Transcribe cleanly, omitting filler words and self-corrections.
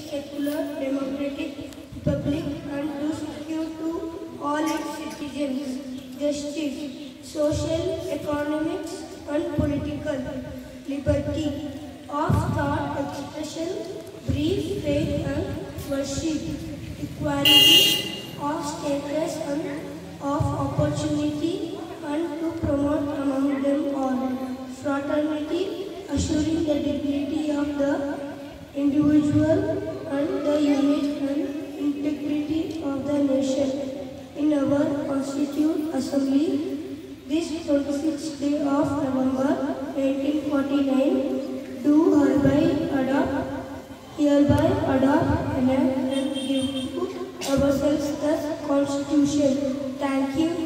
secular, democratic republic and to secure to all its citizens justice, social, economics and political liberty of thought expression, belief, faith and worship, equality of status and of opportunity and to promote among them all fraternity, assuring the dignity of the individual and the unity and integrity of the nation. In our Constituent Assembly, this 26th day of November 1949, do hereby adopt, enact and give to ourselves the Constitution. Thank you.